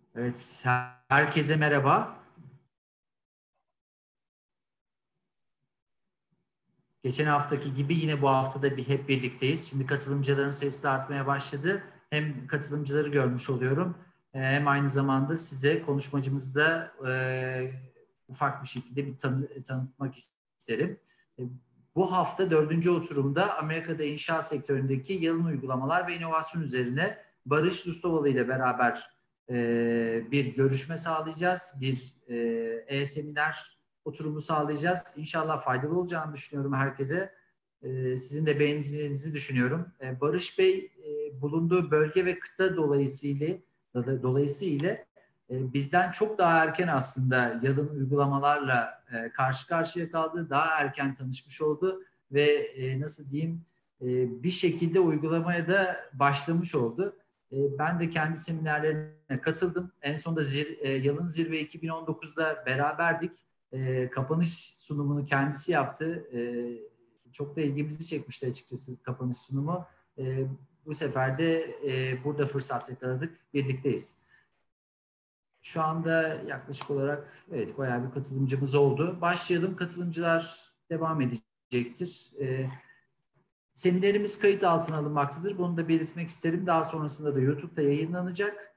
Evet, herkese merhaba. Geçen haftaki gibi yine bu haftada hep birlikteyiz. Şimdi katılımcıların sayısı da artmaya başladı. Hem katılımcıları görmüş oluyorum, hem aynı zamanda size konuşmacımızı da ufak bir şekilde tanıtmak isterim. Bu hafta dördüncü oturumda Amerika'da inşaat sektöründeki yalın uygulamalar ve inovasyon üzerine Barış Rustovalı ile beraber bir görüşme sağlayacağız. Bir e-seminer oturumu sağlayacağız. İnşallah faydalı olacağını düşünüyorum herkese. Sizin de beğeneceğinizi düşünüyorum. Barış Bey bulunduğu bölge ve kıta dolayısıyla bizden çok daha erken aslında yalın uygulamalarla karşı karşıya kaldı. Daha erken tanışmış oldu ve nasıl diyeyim bir şekilde uygulamaya da başlamış oldu. Ben de kendi seminerlerine katıldım. En sonunda Yalın Zirve 2019'da beraberdik. Kapanış sunumunu kendisi yaptı. Çok da ilgimizi çekmişti açıkçası kapanış sunumu. Bu sefer de burada fırsat yakaladık. Birlikteyiz. Şu anda yaklaşık olarak evet bayağı bir katılımcımız oldu. Başlayalım. Katılımcılar devam edecektir. Seminerimiz kayıt altına alınmaktadır. Bunu da belirtmek isterim. Daha sonrasında da YouTube'da yayınlanacak.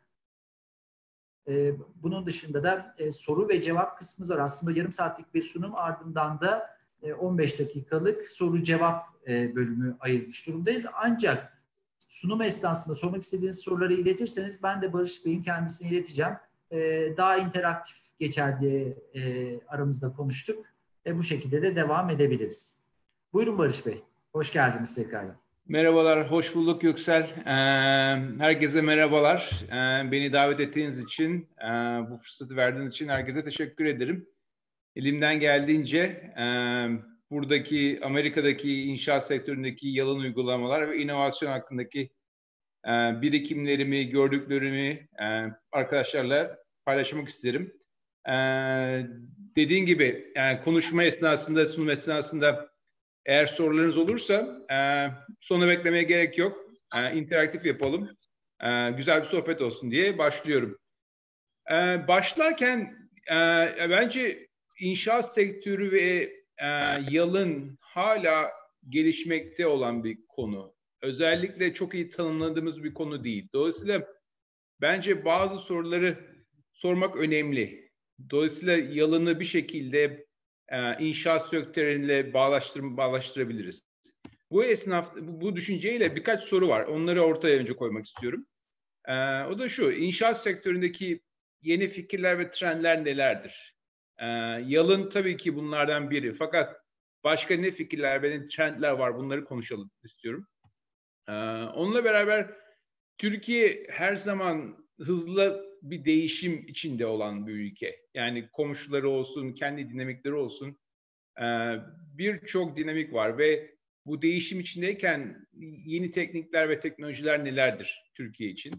Bunun dışında da soru ve cevap kısmımız var. Aslında yarım saatlik bir sunum, ardından da 15 dakikalık soru cevap bölümü ayırmış durumdayız. Ancak sunum esnasında sormak istediğiniz soruları iletirseniz ben de Barış Bey'in kendisine ileteceğim. Daha interaktif geçer diye aramızda konuştuk. Bu şekilde de devam edebiliriz. Buyurun Barış Bey. Hoş geldiniz tekrardan. Merhabalar, hoş bulduk Yüksel. Herkese merhabalar. Beni davet ettiğiniz için, bu fırsatı verdiğiniz için herkese teşekkür ederim. Elimden geldiğince buradaki Amerika'daki inşaat sektöründeki yalın uygulamalar ve inovasyon hakkındaki birikimlerimi, gördüklerimi arkadaşlarla paylaşmak isterim. Dediğin gibi konuşma esnasında, sunum esnasında eğer sorularınız olursa sona beklemeye gerek yok. İnteraktif yapalım. Güzel bir sohbet olsun diye başlıyorum. Başlarken bence inşaat sektörü ve yalın hala gelişmekte olan bir konu. Özellikle çok iyi tanımladığımız bir konu değil. Dolayısıyla bence bazı soruları sormak önemli. Dolayısıyla yalını bir şekilde inşaat sektörüyle bağlaştırabiliriz. Bu düşünceyle birkaç soru var. Onları ortaya önce koymak istiyorum. O da şu, inşaat sektöründeki yeni fikirler ve trendler nelerdir? Yalın tabii ki bunlardan biri. Fakat başka ne fikirler ve ne trendler var, bunları konuşalım istiyorum. Onunla beraber Türkiye her zaman hızlı bir değişim içinde olan bir ülke. Yani komşuları olsun, kendi dinamikleri olsun. Birçok dinamik var ve bu değişim içindeyken yeni teknikler ve teknolojiler nelerdir Türkiye için?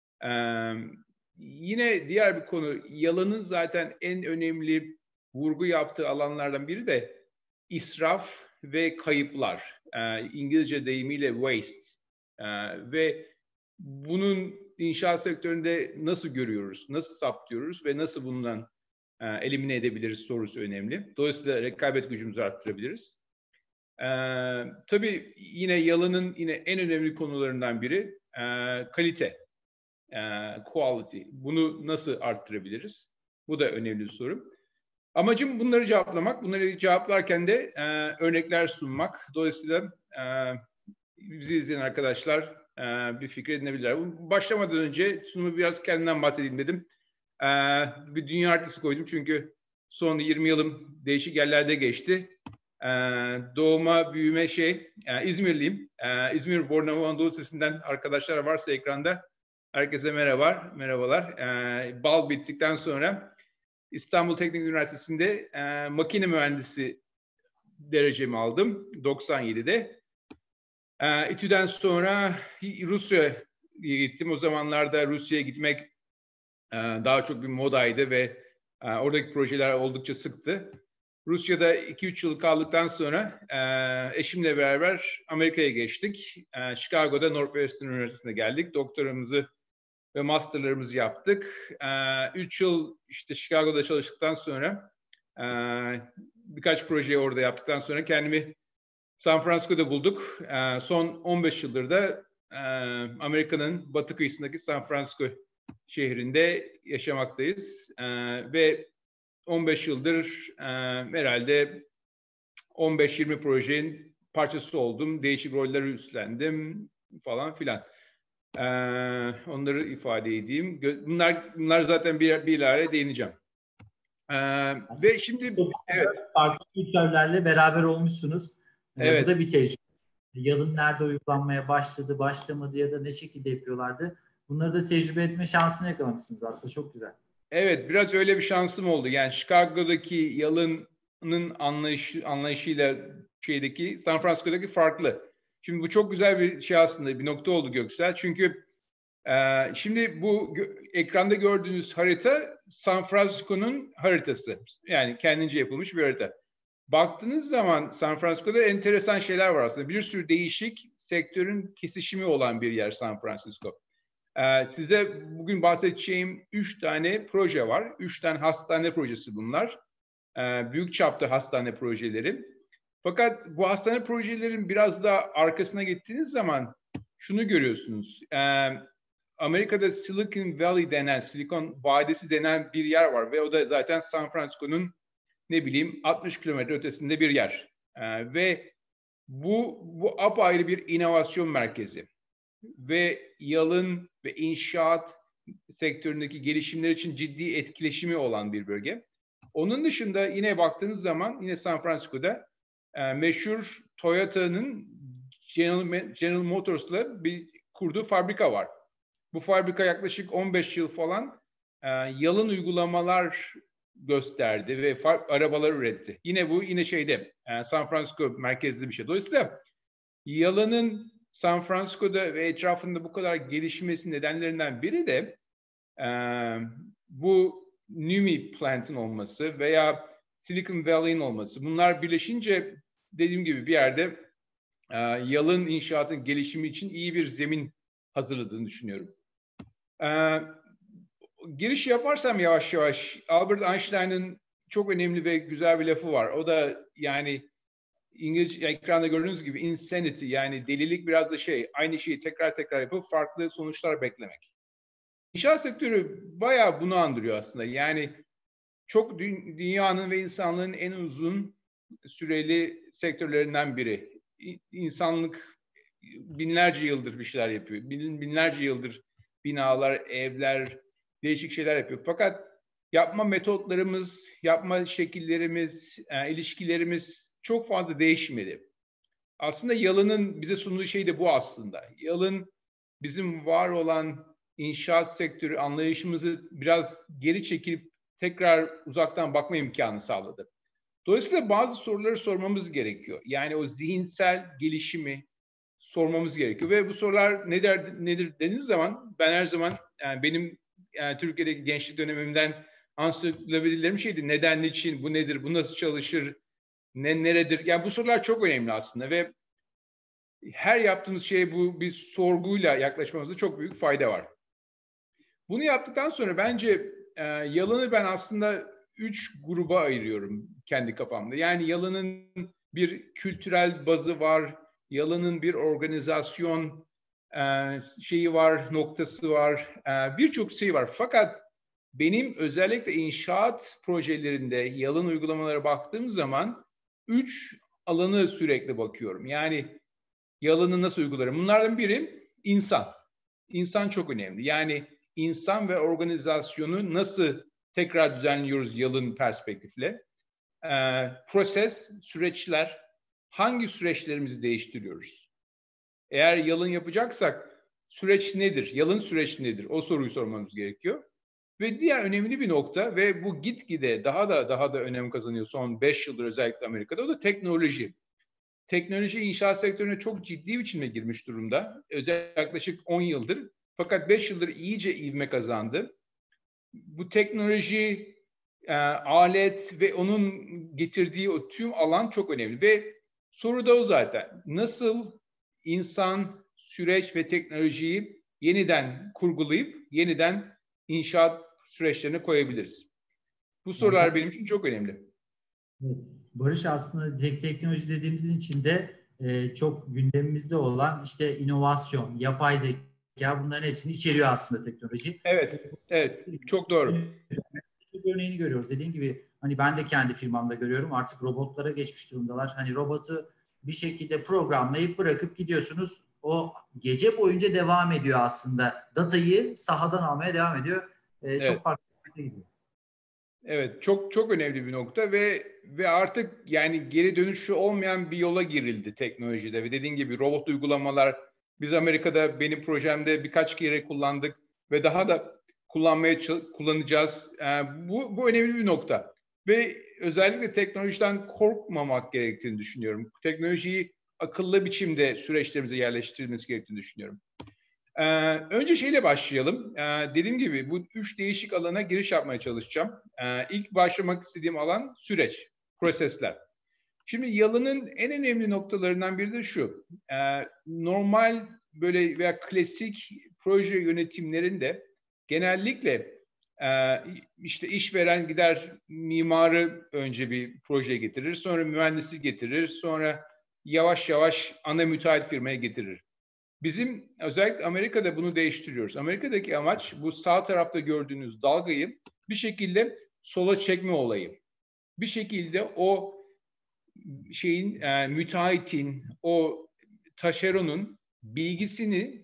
Yine diğer bir konu, yalanın zaten en önemli vurgu yaptığı alanlardan biri de israf ve kayıplar. İngilizce deyimiyle waste. Ve bunun inşaat sektöründe nasıl görüyoruz, nasıl saptıyoruz ve nasıl bundan elimine edebiliriz sorusu önemli. Dolayısıyla rekabet gücümüzü arttırabiliriz. Tabii yine yalının en önemli konularından biri kalite, quality. Bunu nasıl arttırabiliriz? Bu da önemli bir soru. Amacım bunları cevaplamak. Bunları cevaplarken de örnekler sunmak. Dolayısıyla bizi izleyen arkadaşlar bir fikir edinebilirler. Başlamadan önce sunumu biraz kendimden bahsedeyim dedim. Bir dünya haritası koydum çünkü son 20 yılım değişik yerlerde geçti. Doğuma, büyüme İzmirliyim. İzmir Bornova Anadolu Lisesi'nden arkadaşlar varsa ekranda herkese merhabalar. Bal bittikten sonra İstanbul Teknik Üniversitesi'nde makine mühendisi derecemi aldım 97'de. İTÜ'den sonra Rusya'ya gittim. O zamanlarda Rusya'ya gitmek daha çok bir modaydı ve oradaki projeler oldukça sıktı. Rusya'da 2-3 yıl kaldıktan sonra eşimle beraber Amerika'ya geçtik. Chicago'da Northwestern Üniversitesi'ne geldik. Doktoramızı ve masterlarımızı yaptık. 3 yıl işte Chicago'da çalıştıktan sonra birkaç projeyi orada yaptıktan sonra kendimi San Francisco'da bulduk. Son 15 yıldır da Amerika'nın batı kıyısındaki San Francisco şehrinde yaşamaktayız. Ve 15 yıldır herhalde 15-20 projenin parçası oldum. Değişik rolleri üstlendim falan filan. Onları ifade edeyim. Bunlar zaten bir araya değineceğim. Ve şimdi evet. Farklı kültürlerle beraber olmuşsunuz. Evet. Bu da bir tecrübe. Yalın nerede uygulanmaya başladı, başlamadı ya da ne şekilde yapıyorlardı. Bunları da tecrübe etme şansını yakalamışsınız aslında. Çok güzel. Evet, biraz öyle bir şansım oldu. Yani Chicago'daki Yalın'ın anlayışıyla San Francisco'daki farklı. Şimdi bu çok güzel bir şey aslında, bir nokta oldu Göksel. Çünkü şimdi bu ekranda gördüğünüz harita San Francisco'nun haritası. Yani kendince yapılmış bir harita. Baktığınız zaman San Francisco'da enteresan şeyler var aslında. Bir sürü değişik sektörün kesişimi olan bir yer San Francisco. Size bugün bahsedeceğim 3 tane proje var. 3 tane hastane projesi bunlar. Büyük çapta hastane projeleri. Fakat bu hastane projelerin biraz daha arkasına gittiğiniz zaman şunu görüyorsunuz. Amerika'da Silicon Valley denen, Silikon Vadisi denen bir yer var ve o da zaten San Francisco'nun 60 kilometre ötesinde bir yer. Ve bu apayrı bir inovasyon merkezi. Ve yalın ve inşaat sektöründeki gelişimler için ciddi etkileşimi olan bir bölge. Onun dışında yine baktığınız zaman yine San Francisco'da meşhur Toyota'nın General Motors'la bir kurduğu fabrika var. Bu fabrika yaklaşık 15 yıl falan yalın uygulamalar gösterdi ve arabalar üretti. Yine şeyde San Francisco merkezli bir şey. Dolayısıyla yalının San Francisco'da ve etrafında bu kadar gelişmesi nedenlerinden biri de bu NUMMI plant'ın olması veya Silicon Valley'in olması. Bunlar birleşince dediğim gibi bir yerde yalın inşaatın gelişimi için iyi bir zemin hazırladığını düşünüyorum. Giriş yaparsam yavaş yavaş, Albert Einstein'ın çok önemli ve güzel bir lafı var. O da yani İngilizce ekranda gördüğünüz gibi insanity, yani delilik, biraz da aynı şeyi tekrar yapıp farklı sonuçlar beklemek. İnşaat sektörü bayağı bunu andırıyor aslında. Yani çok dünyanın ve insanlığın en uzun süreli sektörlerinden biri. İnsanlık binlerce yıldır bir şeyler yapıyor. Binlerce yıldır binalar, evler, değişik şeyler yapıyor. Fakat yapma metotlarımız, yapma şekillerimiz, ilişkilerimiz çok fazla değişmedi. Aslında yalının bize sunduğu şey de bu aslında. Yalın bizim var olan inşaat sektörü anlayışımızı biraz geri çekilip tekrar uzaktan bakma imkanı sağladı. Dolayısıyla bazı soruları sormamız gerekiyor. Yani o zihinsel gelişimi sormamız gerekiyor. Ve bu sorular nedir dediğiniz zaman ben her zaman benim Türkiye'deki gençlik dönemimden ansiklopedilerim şeydi. Neden, niçin, bu nedir, bu nasıl çalışır, neredir? Yani bu sorular çok önemli aslında ve her yaptığımız şeye bu bir sorguyla yaklaşmamızda çok büyük fayda var. Bunu yaptıktan sonra bence yalını ben aslında 3 gruba ayırıyorum kendi kafamda. Yani yalının bir kültürel bazı var, yalının bir organizasyon şeyi var, noktası var, birçok şey var. Fakat benim özellikle inşaat projelerinde yalın uygulamalara baktığım zaman 3 alanı sürekli bakıyorum. Yani yalını nasıl uygularım? Bunlardan biri insan. İnsan çok önemli. Yani insan ve organizasyonu nasıl tekrar düzenliyoruz yalın perspektifle? Proses, süreçler, hangi süreçlerimizi değiştiriyoruz? Eğer yalın yapacaksak süreç nedir? Yalın süreç nedir? O soruyu sormamız gerekiyor. Ve diğer önemli bir nokta ve bu gitgide daha da önem kazanıyor son 5 yıldır özellikle Amerika'da, o da teknoloji. Teknoloji inşaat sektörüne çok ciddi biçimde girmiş durumda. Özellikle yaklaşık 10 yıldır. Fakat 5 yıldır iyice ivme kazandı. Bu teknoloji, alet ve onun getirdiği o tüm alan çok önemli. Ve soru da o zaten. Nasıl insan, süreç ve teknolojiyi yeniden kurgulayıp yeniden inşaat süreçlerine koyabiliriz. Bu sorular benim için çok önemli. Evet. Barış, aslında teknoloji dediğimizin içinde çok gündemimizde olan işte inovasyon, yapay zeka, bunların hepsini içeriyor aslında teknoloji. Evet, evet, çok doğru. Çok örneğini görüyoruz. Dediğim gibi hani ben de kendi firmamda görüyorum. Artık robotlara geçmiş durumdalar. Hani robotu bir şekilde programlayıp bırakıp gidiyorsunuz. O gece boyunca devam ediyor aslında. Datayı sahadan almaya devam ediyor. Çok Evet. farklı bir gidiyor. Evet, çok çok önemli bir nokta ve artık yani geri dönüşü olmayan bir yola girildi teknolojide ve dediğin gibi robot uygulamalar, biz Amerika'da benim projemde birkaç kere kullandık ve daha da kullanacağız. Bu önemli bir nokta ve özellikle teknolojiden korkmamak gerektiğini düşünüyorum. Teknolojiyi akıllı biçimde süreçlerimize yerleştirilmesi gerektiğini düşünüyorum. Önce şeyle başlayalım. Dediğim gibi bu 3 değişik alana giriş yapmaya çalışacağım. İlk başlamak istediğim alan süreç, prosesler. Şimdi Yalın'ın en önemli noktalarından biri de şu. Normal böyle veya klasik proje yönetimlerinde genellikle işte işveren gider mimarı önce bir proje getirir, sonra mühendisi getirir, sonra yavaş yavaş ana müteahhit firmaya getirir. Bizim özellikle Amerika'da bunu değiştiriyoruz. Amerika'daki amaç bu sağ tarafta gördüğünüz dalgayı bir şekilde sola çekme olayı. Bir şekilde o şeyin müteahhitin, o taşeronun bilgisini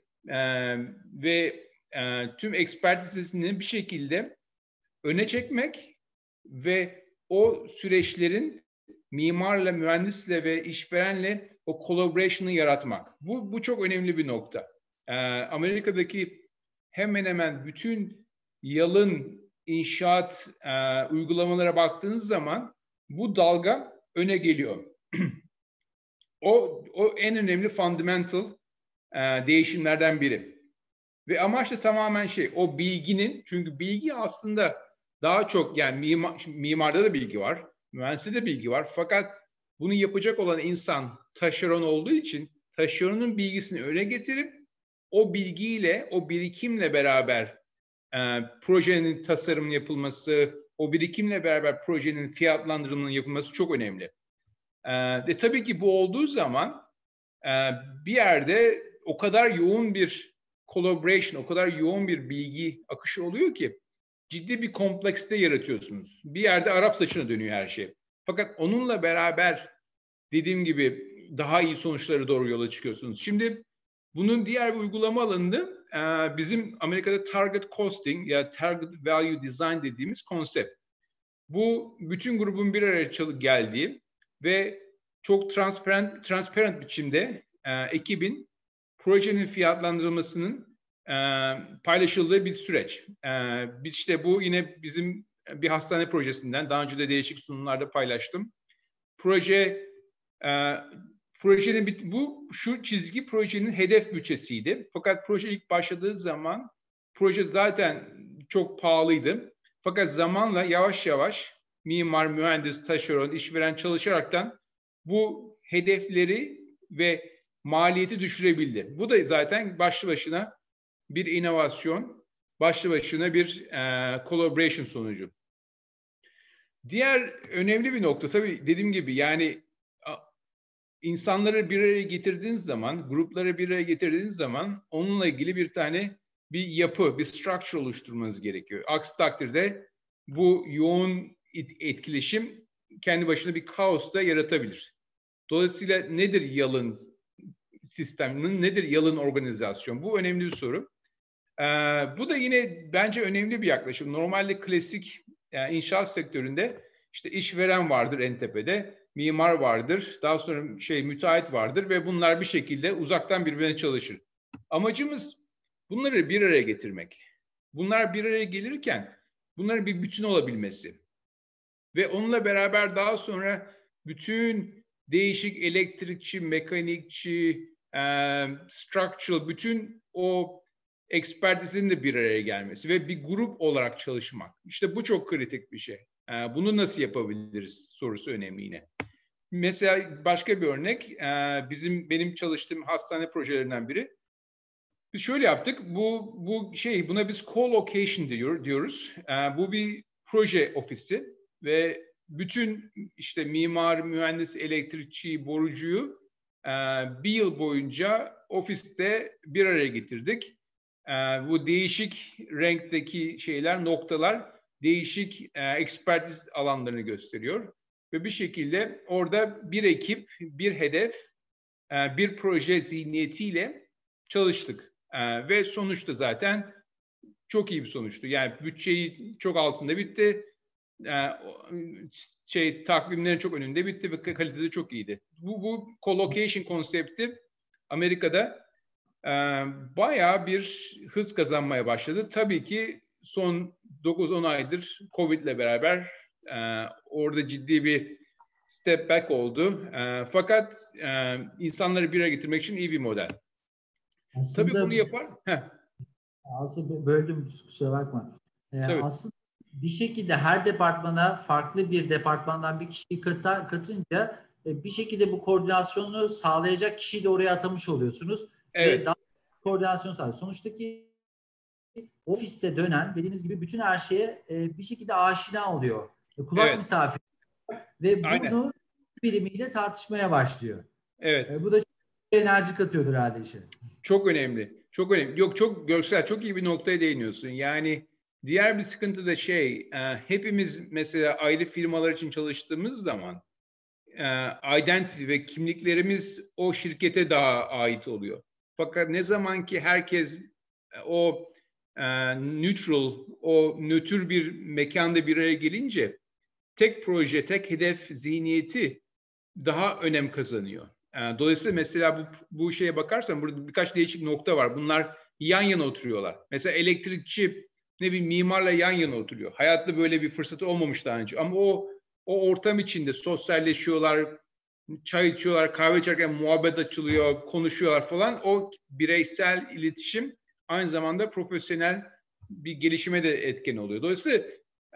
ve tüm ekspertizini bir şekilde öne çekmek ve o süreçlerin mimarla, mühendisle ve işverenle o collaboration'ı yaratmak. Bu çok önemli bir nokta. Amerika'daki hemen hemen bütün yalın inşaat uygulamalara baktığınız zaman bu dalga öne geliyor. O en önemli fundamental değişimlerden biri. Ve amaç da tamamen o bilginin, çünkü bilgi aslında daha çok yani mimarda da bilgi var, mühendisde de bilgi var. Fakat bunu yapacak olan insan taşeron olduğu için taşeronun bilgisini öne getirip o bilgiyle, o birikimle beraber projenin tasarım yapılması, o birikimle beraber projenin fiyatlandırımının yapılması çok önemli. Tabii ki bu olduğu zaman bir yerde o kadar yoğun bir collaboration, o kadar yoğun bir bilgi akışı oluyor ki ciddi bir komplekste yaratıyorsunuz. Bir yerde Arap saçına dönüyor her şey. Fakat onunla beraber dediğim gibi daha iyi sonuçlara doğru yola çıkıyorsunuz. Şimdi bunun diğer bir uygulama alanında bizim Amerika'da target costing ya target value design dediğimiz konsept. Bu bütün grubun bir araya geldiği ve çok transparent biçimde ekibin projenin fiyatlandırılmasının paylaşıldığı bir süreç. Biz işte bu yine bizim bir hastane projesinden daha önce de değişik sunumlarda paylaştım. Projenin şu çizgi projenin hedef bütçesiydi. Fakat proje ilk başladığı zaman proje zaten çok pahalıydı. Fakat zamanla yavaş yavaş mimar, mühendis, taşeron, işveren çalışaraktan bu hedefleri ve maliyeti düşürebildi. Bu da zaten başlı başına bir inovasyon, başlı başına bir collaboration sonucu. Diğer önemli bir nokta tabii dediğim gibi yani insanları bir araya getirdiğiniz zaman, grupları bir araya getirdiğiniz zaman onunla ilgili bir yapı, bir structure oluşturmanız gerekiyor. Aksi takdirde bu yoğun etkileşim kendi başına bir kaos da yaratabilir. Dolayısıyla nedir yalın sistem, nedir yalın organizasyon? Bu önemli bir soru. Bu da yine bence önemli bir yaklaşım. Normalde klasik yani inşaat sektöründe işte işveren vardır en tepede, mimar vardır, daha sonra müteahhit vardır ve bunlar bir şekilde uzaktan birbirine çalışır. Amacımız bunları bir araya getirmek. Bunlar bir araya gelirken bunların bir bütün olabilmesi ve onunla beraber daha sonra bütün değişik elektrikçi, mekanikçi, structural, bütün o ekspertizin de bir araya gelmesi ve bir grup olarak çalışmak. İşte bu çok kritik bir şey. Bunu nasıl yapabiliriz sorusu önemli yine. Mesela başka bir örnek, benim çalıştığım hastane projelerinden biri. Biz şöyle yaptık. Buna biz co-location diyoruz. Bu bir proje ofisi ve bütün işte mimar, mühendis, elektrikçi, borucuyu bir yıl boyunca ofiste bir araya getirdik. Bu değişik renkteki noktalar değişik ekspertiz alanlarını gösteriyor. Ve bir şekilde orada bir ekip, bir hedef, bir proje zihniyetiyle çalıştık. Ve sonuçta zaten çok iyi bir sonuçtu. Yani bütçeyi çok altında bitti. Takvimlerin çok önünde bitti ve kalitede çok iyiydi. Bu co-location konsepti Amerika'da bayağı bir hız kazanmaya başladı. Tabii ki son 9-10 aydır Covid'le beraber orada ciddi bir step back oldu. Fakat insanları bir araya getirmek için iyi bir model. Tabii Aslında bunu yapar. aslında böldüm, kusura bakma. Tabii. Aslında bir şekilde her departmana farklı bir departmandan bir kişiyi katınca bir şekilde bu koordinasyonu sağlayacak kişiyi de oraya atamış oluyorsunuz. Evet. Ve daha koordinasyon sağlıyor. Sonuçtaki ofiste dönen dediğiniz gibi bütün her şeye bir şekilde aşina oluyor. Kulak misafiri ve bunu birimiyle tartışmaya başlıyor. Evet. Bu da çok enerji katıyordur herhalde işe. Çok önemli. Çok önemli. Yok, çok Göksel, çok iyi bir noktaya değiniyorsun. Yani diğer bir sıkıntı da hepimiz mesela ayrı firmalar için çalıştığımız zaman identity ve kimliklerimiz o şirkete daha ait oluyor. Fakat ne zaman ki herkes o o nötr bir mekanda bir araya gelince tek proje, tek hedef zihniyeti daha önem kazanıyor. Dolayısıyla mesela bu şeye bakarsan burada birkaç değişik nokta var. Bunlar yan yana oturuyorlar. Mesela elektrikçi mimarla yan yana oturuyor. Hayatta böyle bir fırsatı olmamış daha önce. Ama o ortam içinde sosyalleşiyorlar, çay içiyorlar, kahve içerken muhabbet açılıyor, konuşuyorlar falan. O bireysel iletişim aynı zamanda profesyonel bir gelişime de etken oluyor. Dolayısıyla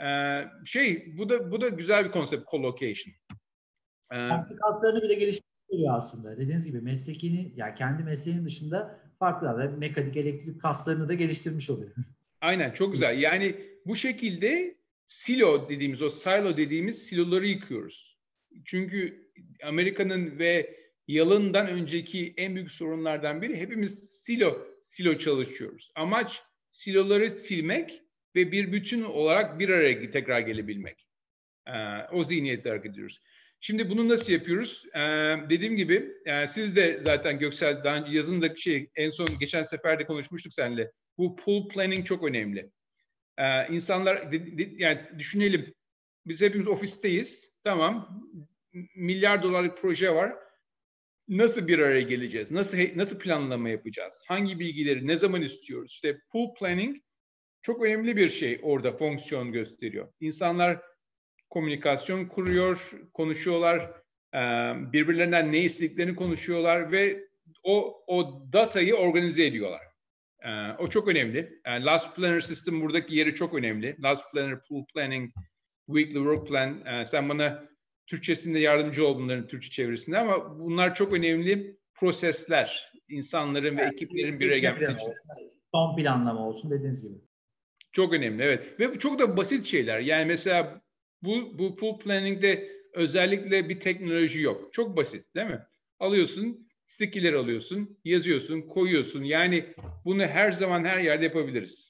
bu da güzel bir konsept, co-location. Farklı kaslarını bile geliştiriyor aslında. Dediğiniz gibi yani kendi mesleğinin dışında farklı mekanik, elektrik kaslarını da geliştirmiş oluyor. Aynen, çok güzel. Yani bu şekilde silo dediğimiz siloları yıkıyoruz. Çünkü Amerika'nın ve yalından önceki en büyük sorunlardan biri hepimiz silo çalışıyoruz. Amaç siloları silmek ve bir bütün olarak bir araya tekrar gelebilmek. O zihniyetle hareket ediyoruz. Şimdi bunu nasıl yapıyoruz? Dediğim gibi siz de zaten Göksel daha önce yazında en son geçen sefer de konuşmuştuk seninle. Bu pool planning çok önemli. İnsanlar yani düşünelim. Biz hepimiz ofisteyiz. Tamam. Milyar dolarlık proje var. Nasıl bir araya geleceğiz? Nasıl planlama yapacağız? Hangi bilgileri ne zaman istiyoruz? İşte pool planning çok önemli bir orada fonksiyon gösteriyor. İnsanlar komünikasyon kuruyor, konuşuyorlar, birbirlerinden ne istediklerini konuşuyorlar ve o datayı organize ediyorlar. O çok önemli. Last Planner System buradaki yeri çok önemli. Last Planner, Pool Planning, Weekly Work Plan. Sen bana Türkçesinde yardımcı ol bunların Türkçe çevirisinde ama bunlar çok önemli prosesler. İnsanların ve ekiplerin bir araya gelmesi için. Son planlama olsun dediğiniz gibi. Çok önemli, evet. Ve çok da basit şeyler. Yani mesela bu pool planning'de özellikle bir teknoloji yok. Çok basit, değil mi? Alıyorsun, sticky'ler alıyorsun, yazıyorsun, koyuyorsun. Yani bunu her zaman her yerde yapabiliriz.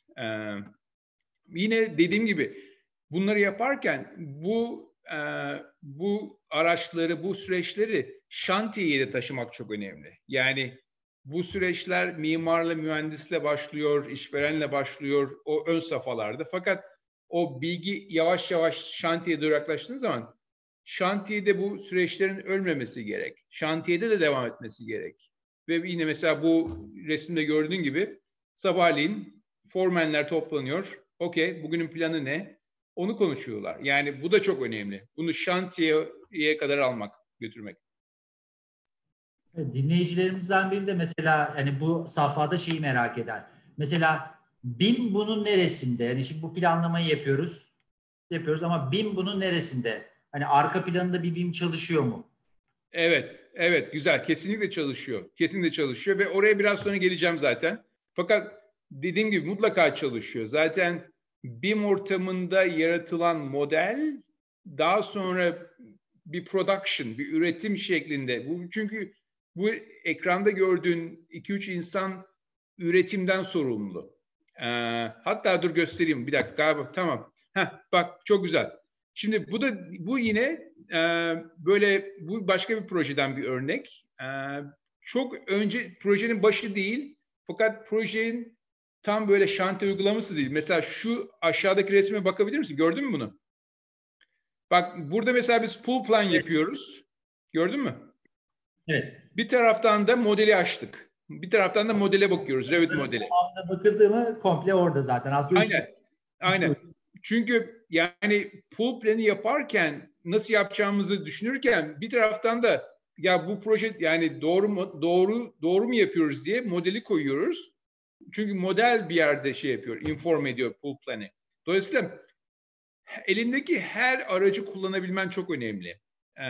Yine dediğim gibi bunları yaparken bu araçları, bu süreçleri şantiyeye de taşımak çok önemli. Yani bu süreçler mimarla, mühendisle başlıyor, işverenle başlıyor o ön safhalarda. Fakat o bilgi yavaş yavaş şantiyeye doğru yaklaştığı zaman şantiyede bu süreçlerin ölmemesi gerek. Şantiyede de devam etmesi gerek. Ve yine mesela bu resimde gördüğün gibi sabahleyin formenler toplanıyor. Okey, bugünün planı ne? Onu konuşuyorlar. Yani bu da çok önemli. Bunu şantiyeye kadar almak, götürmek. Dinleyicilerimizden biri de mesela hani bu safhada şeyi merak eder. Mesela BİM bunun neresinde? Yani şimdi bu planlamayı yapıyoruz ama BİM bunun neresinde? Hani arka planında bir BİM çalışıyor mu? Evet, güzel. Kesinlikle çalışıyor. Kesinlikle çalışıyor ve oraya biraz sonra geleceğim zaten. Fakat dediğim gibi mutlaka çalışıyor. Zaten BIM ortamında yaratılan model daha sonra bir production, bir üretim şeklinde. Çünkü bu ekranda gördüğün 2-3 insan üretimden sorumlu. Hatta dur göstereyim bir dakika galiba tamam. Bak çok güzel. Şimdi bu yine böyle bu başka bir projeden bir örnek. Çok önce projenin başı değil fakat projenin tam böyle şantiye uygulaması değil. Mesela şu aşağıdaki resme bakabilir misin? Gördün mü bunu? Bak burada mesela biz pool plan yapıyoruz. Gördün mü? Evet. Bir taraftan da modeli açtık. Bir taraftan da modele bakıyoruz. Revit modeli. Bakıldığımı komple orada zaten. Aslında Aynen. Çünkü yani pool planı yaparken nasıl yapacağımızı düşünürken bir taraftan da ya bu proje yani doğru mu yapıyoruz diye modeli koyuyoruz. Çünkü model bir yerde şey yapıyor, inform ediyor pool planı. Dolayısıyla elindeki her aracı kullanabilmen çok önemli.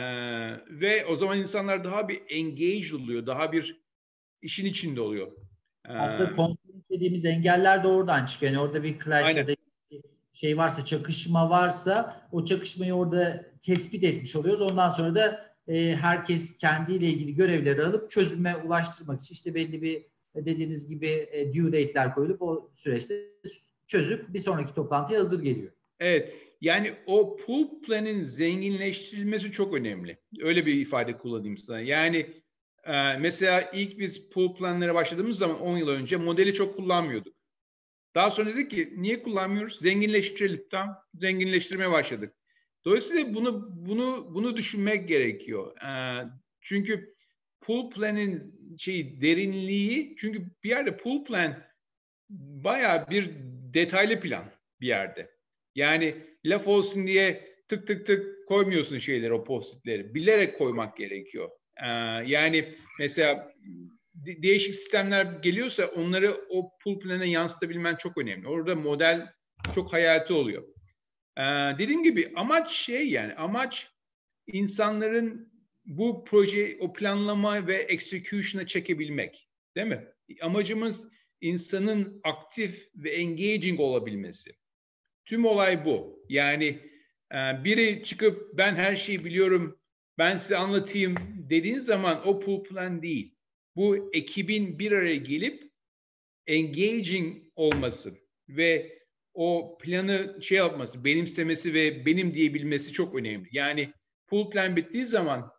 Ve o zaman insanlar daha bir engage oluyor, daha bir işin içinde oluyor. Aslında kontrol dediğimiz engeller de oradan çıkıyor. Yani orada bir clash Aynen. ya da şey varsa, çakışma varsa o çakışmayı orada tespit etmiş oluyoruz. Ondan sonra da herkes kendiyle ilgili görevleri alıp çözüme ulaştırmak için işte belli bir dediğiniz gibi due date'ler koyulup o süreçte çözüp bir sonraki toplantıya hazır geliyor. Evet. Yani o pool plan'in zenginleştirilmesi çok önemli. Öyle bir ifade kullanayım sana. Yani mesela ilk biz pool planlara başladığımız zaman 10 yıl önce modeli çok kullanmıyorduk. Daha sonra dedik ki niye kullanmıyoruz? Zenginleştirelim. Tamam. Zenginleştirmeye başladık. Dolayısıyla bunu düşünmek gerekiyor. Çünkü pool plan'in derinliği çünkü bir yerde pool plan bayağı bir detaylı plan bir yerde. Yani laf olsun diye tık tık tık koymuyorsun şeyleri, o post-itleri. Bilerek koymak gerekiyor. Yani mesela değişik sistemler geliyorsa onları o pool plan'a yansıtabilmen çok önemli. Orada model çok hayati oluyor. Dediğim gibi amaç insanların bu proje, o planlama ve execution'a çekebilmek. Değil mi? Amacımız insanın aktif ve engaging olabilmesi. Tüm olay bu. Yani biri çıkıp ben her şeyi biliyorum, ben size anlatayım dediğin zaman o pool plan değil. Bu ekibin bir araya gelip engaging olması ve o planı yapması, benimsemesi ve benim diyebilmesi çok önemli. Yani pool plan bittiği zaman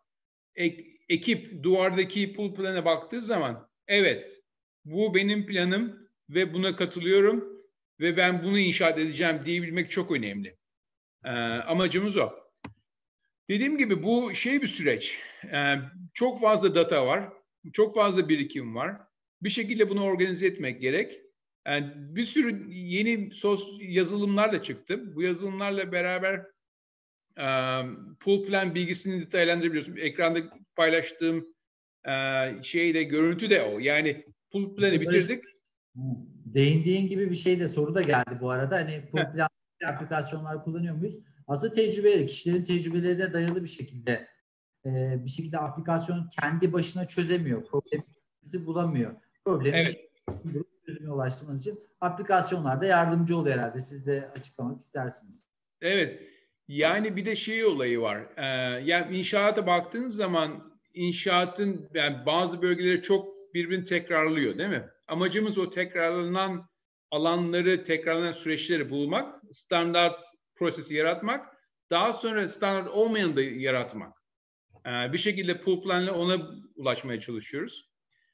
ekip duvardaki pool plana baktığı zaman evet bu benim planım ve buna katılıyorum ve ben bunu inşaat edeceğim diyebilmek çok önemli. Amacımız o. Dediğim gibi bu bir süreç. Çok fazla data var, çok fazla birikim var. Bir şekilde bunu organize etmek gerek. Bir sürü yeni yazılımlar da çıktı. Bu yazılımlarla beraber pool plan bilgisini detaylandırabiliyorsun. Ekranda paylaştığım görüntü de o. Yani pool planı bitirdik. Değindiğin gibi bir şey de soru da geldi bu arada. Hani pool plan aplikasyonlar kullanıyor muyuz? Aslında tecrübeleri, kişilerin tecrübelerine dayalı bir şekilde aplikasyon kendi başına çözemiyor. Problemi bulamıyor. Problemi çözüme ulaştırmanız için aplikasyonlar da yardımcı oluyor herhalde. Siz de açıklamak istersiniz. Evet. Yani bir de olayı var. Yani inşaata baktığınız zaman inşaatın yani bazı bölgeleri çok birbirini tekrarlıyor değil mi? Amacımız o tekrarlanan alanları, tekrarlanan süreçleri bulmak, standart prosesi yaratmak, daha sonra standart olmayanı da yaratmak. Bir şekilde pool planla ona ulaşmaya çalışıyoruz.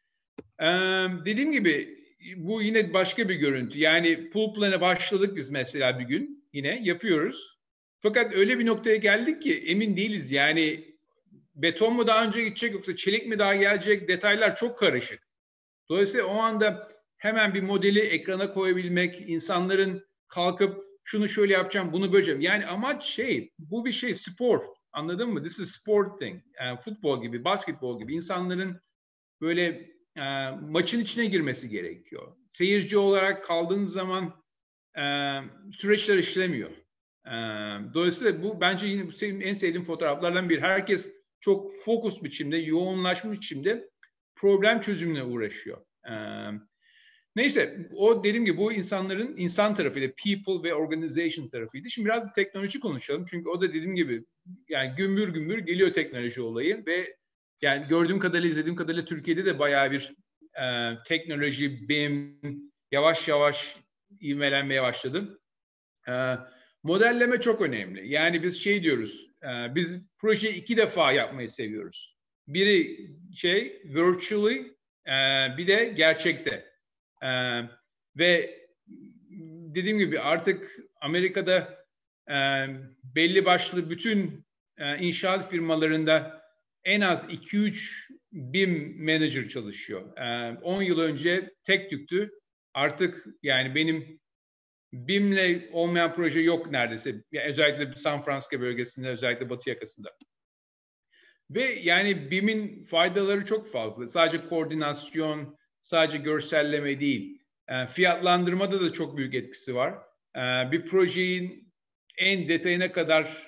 Dediğim gibi bu yine başka bir görüntü. Yani pool plan'a başladık biz mesela bir gün yine yapıyoruz. Fakat öyle bir noktaya geldik ki emin değiliz. Yani beton mu daha önce gidecek yoksa çelik mi daha gelecek? Detaylar çok karışık. Dolayısıyla o anda hemen bir modeli ekrana koyabilmek, insanların kalkıp şunu şöyle yapacağım, bunu böleceğim. Yani amaç bu bir spor. Anladın mı? This is sport thing. Yani futbol gibi, basketbol gibi insanların böyle maçın içine girmesi gerekiyor. Seyirci olarak kaldığınız zaman süreçler işlemiyor. Dolayısıyla bu bence yine senin en sevdiğim fotoğraflardan biri. Herkes çok fokus biçimde, yoğunlaşmış biçimde problem çözümüne uğraşıyor. Neyse, o dediğim gibi bu insanların insan tarafıydı, people ve organization tarafıydı. Şimdi biraz da teknoloji konuşalım. Çünkü o da dediğim gibi yani gümbür gümbür geliyor teknoloji olayı ve yani gördüğüm kadarıyla, izlediğim kadarıyla Türkiye'de de bayağı bir teknoloji, BIM yavaş yavaş ivmelenmeye başladı. Modelleme çok önemli. Yani biz şey diyoruz, biz projeyi 2 defa yapmayı seviyoruz. Biri virtually, bir de gerçekte. Ve dediğim gibi artık Amerika'da belli başlı bütün inşaat firmalarında en az 2-3 BIM manager çalışıyor. 10 yıl önce tek tüktü. Artık yani benim BIM'le olmayan proje yok neredeyse. Yani özellikle San Francisco bölgesinde, özellikle batı yakasında. Ve yani BIM'in faydaları çok fazla. Sadece koordinasyon, sadece görselleme değil. Fiyatlandırmada da çok büyük etkisi var. Bir projenin en detayına kadar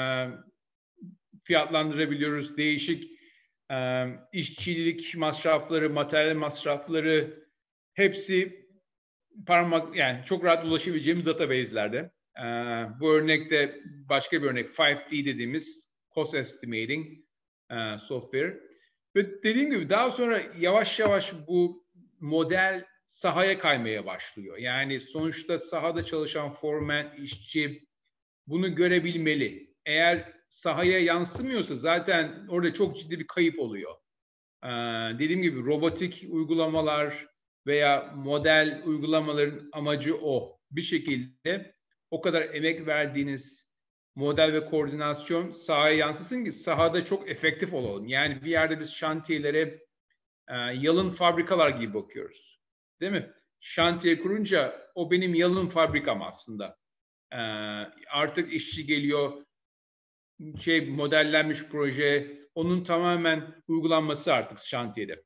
fiyatlandırabiliyoruz. Değişik işçilik masrafları, materyal masrafları hepsi yani çok rahat ulaşabileceğimiz database'lerde. Bu örnekte başka bir örnek 5D dediğimiz cost estimating software. Ve dediğim gibi daha sonra yavaş yavaş bu model sahaya kaymaya başlıyor. Yani sonuçta sahada çalışan foreman, işçi bunu görebilmeli. Eğer sahaya yansımıyorsa zaten orada çok ciddi bir kayıp oluyor. Dediğim gibi robotik uygulamalar veya model uygulamaların amacı o. Bir şekilde o kadar emek verdiğiniz model ve koordinasyon sahaya yansısın ki sahada çok efektif olalım. Yani bir yerde biz şantiyelere yalın fabrikalar gibi bakıyoruz. Değil mi? Şantiye kurunca o benim yalın fabrikam aslında. Artık işçi geliyor, modellenmiş proje, onun tamamen uygulanması artık şantiyede.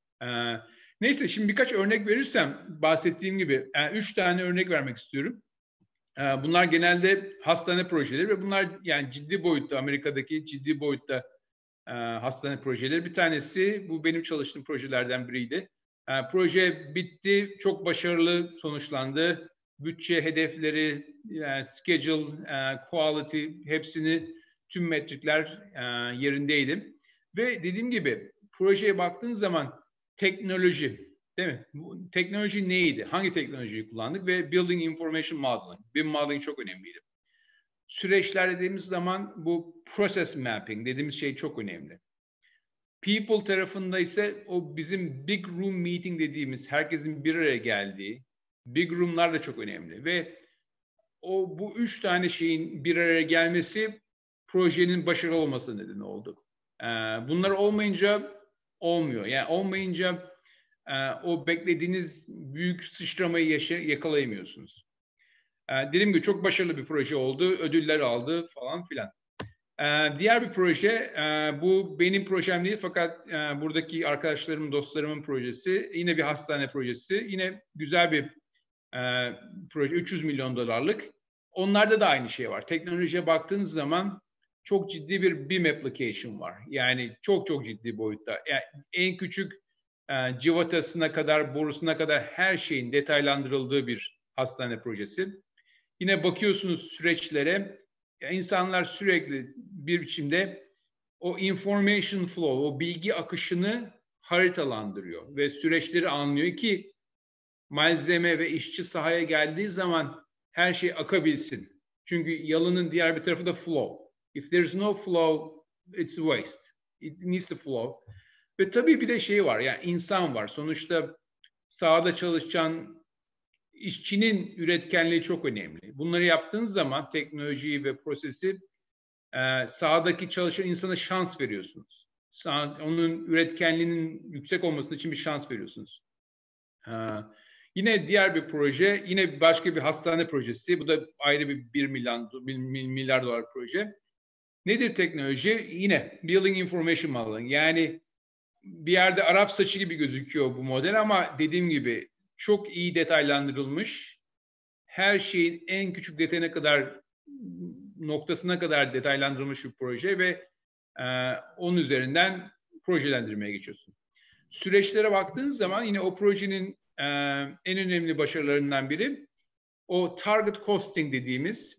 Neyse şimdi birkaç örnek verirsem bahsettiğim gibi 3 tane örnek vermek istiyorum. Bunlar genelde hastane projeleri ve bunlar yani ciddi boyutta, Amerika'daki ciddi boyutta hastane projeleri. Bir tanesi bu benim çalıştığım projelerden biriydi. Proje bitti, çok başarılı sonuçlandı. Bütçe hedefleri, schedule, quality hepsini tüm metrikler yerindeydi. Ve dediğim gibi projeye baktığın zaman teknoloji, değil mi? Bu teknoloji neydi? Hangi teknolojiyi kullandık? Ve Building Information Modeling. BIM modeling çok önemliydi. Süreçler dediğimiz zaman bu process mapping dediğimiz şey çok önemli. People tarafında ise o bizim big room meeting dediğimiz herkesin bir araya geldiği big room'lar da çok önemli. Ve bu 3 tane şeyin bir araya gelmesi projenin başarılı olması nedeni oldu. Bunlar olmayınca olmuyor. Yani olmayınca o beklediğiniz büyük sıçramayı yakalayamıyorsunuz. Dediğim gibi çok başarılı bir proje oldu. Ödüller aldı falan filan. Diğer bir proje, bu benim projem değil fakat buradaki arkadaşlarımın, dostlarımın projesi. Yine bir hastane projesi. Yine güzel bir proje, 300 milyon dolarlık. Onlarda da aynı şey var. Teknolojiye baktığınız zaman çok ciddi bir BIM application var. Yani çok çok ciddi boyutta. Yani en küçük civatasına kadar, borusuna kadar her şeyin detaylandırıldığı bir hastane projesi. Yine bakıyorsunuz süreçlere, insanlar sürekli bir biçimde o information flow, o bilgi akışını haritalandırıyor ve süreçleri anlıyor ki malzeme ve işçi sahaya geldiği zaman her şey akabilsin. Çünkü yalının diğer bir tarafı da flow. If there's no flow, it's waste. It needs to flow. Ve tabii bir de şey var, yani insan var. Sonuçta sahada çalışan işçinin üretkenliği çok önemli. Bunları yaptığınız zaman teknolojiyi ve prosesi sahadaki çalışan insana şans veriyorsunuz. Onun üretkenliğinin yüksek olması için bir şans veriyorsunuz. Yine diğer bir proje, yine başka bir hastane projesi. Bu da ayrı bir 1 milyar dolar proje. Nedir teknoloji? Yine Building Information Modeling. Yani bir yerde Arap saçı gibi gözüküyor bu model ama dediğim gibi çok iyi detaylandırılmış. Her şeyin en küçük detayına kadar, noktasına kadar detaylandırılmış bir proje ve onun üzerinden projelendirmeye geçiyorsun. Süreçlere baktığınız zaman yine o projenin en önemli başarılarından biri o target costing dediğimiz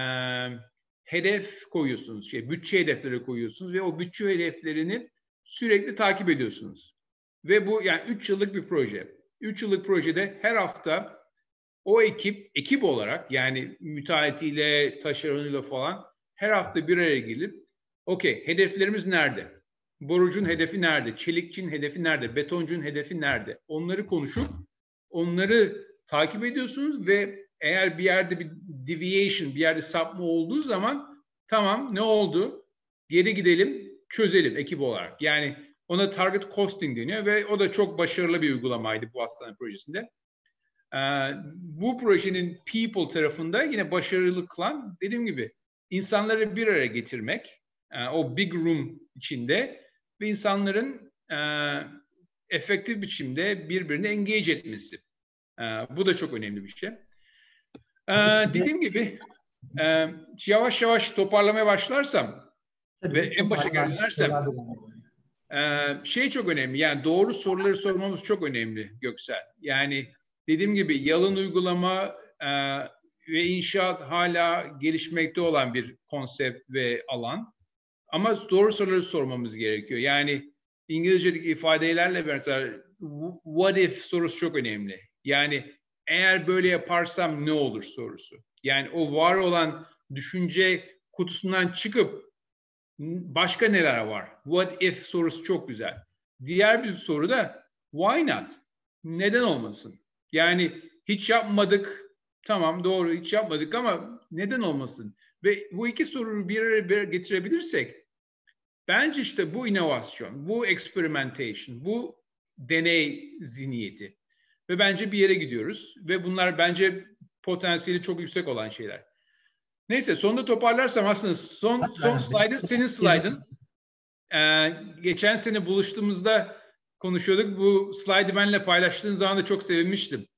hedef koyuyorsunuz, bütçe hedefleri koyuyorsunuz ve o bütçe hedeflerini sürekli takip ediyorsunuz. Ve bu yani 3 yıllık bir proje. 3 yıllık projede her hafta o ekip olarak yani müteahhitiyle, taşeronuyla falan her hafta bir araya gelip okey hedeflerimiz nerede? Borucun hedefi nerede? Çelikçinin hedefi nerede? Betoncunun hedefi nerede? Onları konuşup onları takip ediyorsunuz ve eğer bir yerde bir deviation, bir yerde sapma olduğu zaman tamam ne oldu? Geri gidelim, çözelim ekip olarak. Yani ona target costing deniyor ve o da çok başarılı bir uygulamaydı bu hastane projesinde. Bu projenin people tarafında yine başarılı kılan dediğim gibi insanları bir araya getirmek o big room içinde ve insanların efektif biçimde birbirini engage etmesi. Bu da çok önemli bir şey. Dediğim gibi yavaş yavaş toparlamaya başlarsam ve en başa geri dönersem şey çok önemli. Yani doğru soruları sormamız çok önemli Göksel. Yani dediğim gibi yalın uygulama ve inşaat hala gelişmekte olan bir konsept ve alan. Ama doğru soruları sormamız gerekiyor. Yani İngilizce'deki ifadelerle mesela what if sorusu çok önemli. Yani eğer böyle yaparsam ne olur sorusu. Yani o var olan düşünce kutusundan çıkıp başka neler var? What if sorusu çok güzel. Diğer bir soru da why not? Neden olmasın? Yani hiç yapmadık. Tamam doğru hiç yapmadık ama neden olmasın? Ve bu iki soruyu bir araya getirebilirsek bence işte bu inovasyon, bu experimentation, bu deney zihniyeti. Ve bence bir yere gidiyoruz. Ve bunlar bence potansiyeli çok yüksek olan şeyler. Neyse sonunda toparlarsam aslında son slide'ın senin slide'ın. Geçen sene buluştuğumuzda konuşuyorduk. Bu slide'ı benimle paylaştığın zaman da çok sevinmiştim.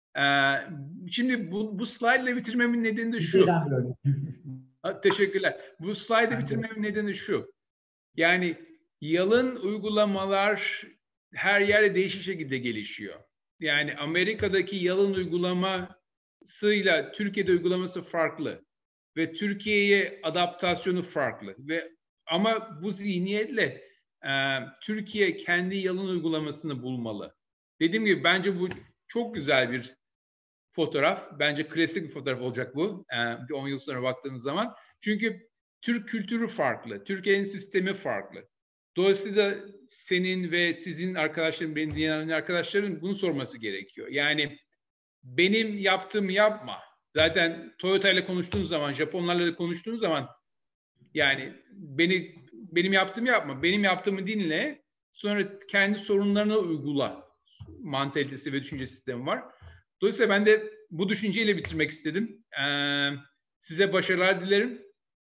Şimdi bu slide'le bitirmemin nedeni de şu. Teşekkürler. Bu slide'ı bitirmemin nedeni şu. Yani yalın uygulamalar her yerde değişik şekilde gelişiyor. Yani Amerika'daki yalın uygulamasıyla Türkiye'de uygulaması farklı. Ve Türkiye'ye adaptasyonu farklı. Ama bu zihniyetle Türkiye kendi yalın uygulamasını bulmalı. Dediğim gibi bence bu çok güzel bir fotoğraf. Bence klasik bir fotoğraf olacak bu. 10 yıl sonra baktığımız zaman. Çünkü Türk kültürü farklı. Türkiye'nin sistemi farklı. Dolayısıyla senin ve sizin arkadaşların, benim dinleyen arkadaşların bunu sorması gerekiyor. Yani benim yaptığımı yapma. Zaten Toyota ile konuştuğunuz zaman, Japonlarla da konuştuğunuz zaman yani benim yaptığımı yapma. Benim yaptığımı dinle. Sonra kendi sorunlarına uygula mantalitesi ve düşünce sistemi var. Dolayısıyla ben de bu düşünceyle bitirmek istedim. Size başarılar dilerim.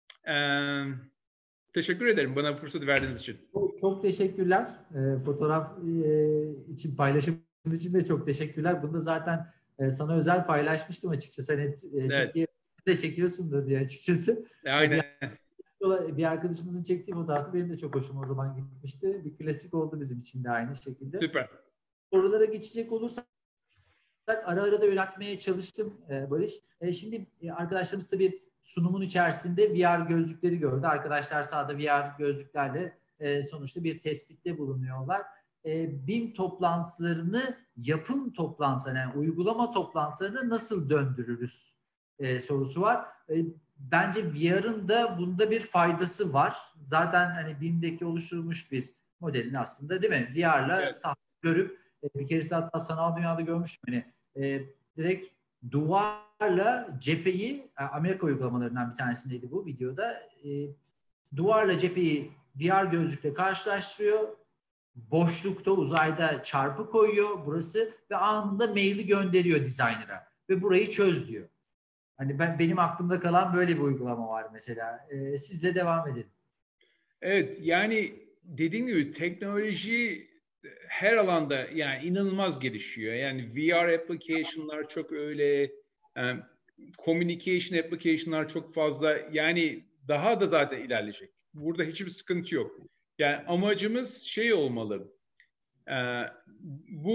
Teşekkür ederim bana bu fırsatı verdiğiniz için. Çok teşekkürler. Fotoğraf için, paylaşım için de çok teşekkürler. Bunu da zaten sana özel paylaşmıştım açıkçası. Hani, evet. Türkiye'de çekiyorsundur diye açıkçası. Aynen. Bir arkadaşımızın çektiği fotoğrafı benim de çok hoşuma o zaman gitmişti. Bir klasik oldu bizim için de aynı şekilde. Süper. Sorulara geçecek olursak ara ara da yöneltmeye çalıştım Barış. Şimdi arkadaşlarımız tabii sunumun içerisinde VR gözlükleri gördü. Arkadaşlar sahada VR gözlüklerle sonuçta bir tespitte bulunuyorlar. BİM toplantılarını yapım toplantılarına, yani uygulama toplantılarına nasıl döndürürüz sorusu var. Bence VR'ın da bunda bir faydası var. Zaten hani BİM'deki oluşturulmuş bir modelin aslında değil mi? VR'la evet. Sahada görüp bir keresinde hatta sanal dünyada görmüştüm. Hani direkt duvarla cepheyi, Amerika uygulamalarından bir tanesindeydi bu videoda. Duvarla cepheyi VR gözlükle karşılaştırıyor. Boşlukta, uzayda çarpı koyuyor burası ve anında maili gönderiyor designer'a ve burayı çöz diyor. Hani benim aklımda kalan böyle bir uygulama var mesela. Sizle devam edelim. Evet, yani dediğim gibi teknoloji her alanda yani inanılmaz gelişiyor. Yani VR application'lar çok öyle, communication application'lar çok fazla. Yani daha da zaten ilerleyecek. Burada hiçbir sıkıntı yok. Yani amacımız şey olmalı. Bu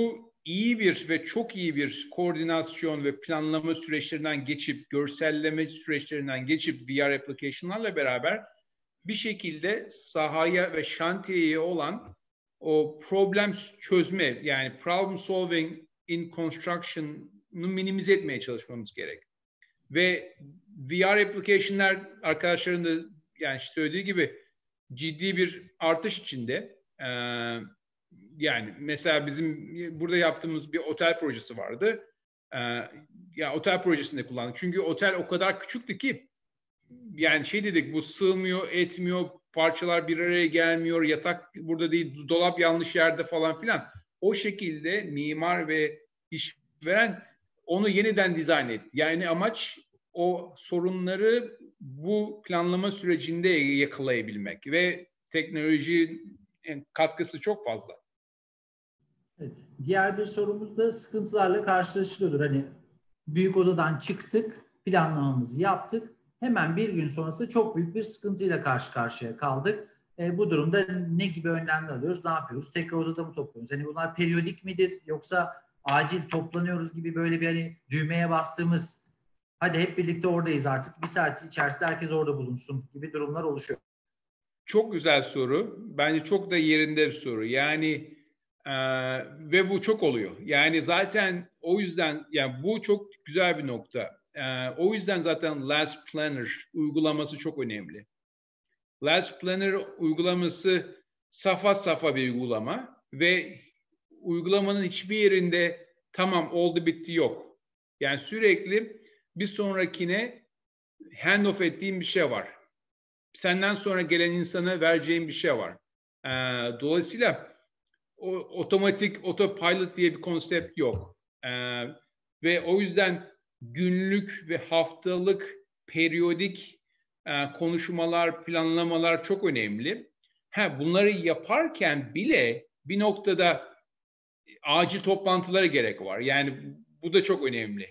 iyi bir ve çok iyi bir koordinasyon ve planlama süreçlerinden geçip, görselleme süreçlerinden geçip VR application'larla beraber bir şekilde sahaya ve şantiyeye olan o problem çözme, yani problem solving in construction'ı minimize etmeye çalışmamız gerek. Ve VR application'lar arkadaşların da yani söylediği gibi ciddi bir artış içinde. Yani mesela bizim burada yaptığımız bir otel projesi vardı. Ya otel projesinde kullandık. Çünkü otel o kadar küçüktü ki yani şey dedik, bu sığmıyor, etmiyor, parçalar bir araya gelmiyor, yatak burada değil, dolap yanlış yerde falan filan. O şekilde mimar ve işveren onu yeniden dizayn etti. Yani amaç o sorunları bu planlama sürecinde yakalayabilmek ve teknolojinin katkısı çok fazla. Evet. Diğer bir sorumuz da sıkıntılarla karşılaşılıyordur. Hani büyük odadan çıktık, planlamamızı yaptık. Hemen bir gün sonrasında çok büyük bir sıkıntıyla karşı karşıya kaldık. Bu durumda ne gibi önlemler alıyoruz, ne yapıyoruz? Tekrar odada mı topluyoruz? Hani bunlar periyodik midir yoksa acil toplanıyoruz gibi böyle bir hani düğmeye bastığımız hadi hep birlikte oradayız artık bir saat içerisinde herkes orada bulunsun gibi durumlar oluşuyor. Çok güzel soru. Bence çok da yerinde bir soru. Yani ve bu çok oluyor. Yani zaten o yüzden yani bu çok güzel bir nokta. O yüzden zaten Last Planner uygulaması çok önemli. Last Planner uygulaması safa safa bir uygulama ve uygulamanın hiçbir yerinde tamam oldu bitti yok. Yani sürekli bir sonrakine handoff ettiğim bir şey var. Senden sonra gelen insana vereceğim bir şey var. Dolayısıyla otomatik, autopilot diye bir konsept yok. Ve o yüzden günlük ve haftalık, periyodik konuşmalar, planlamalar çok önemli. Bunları yaparken bile bir noktada acil toplantılara gerek var. Yani bu da çok önemli.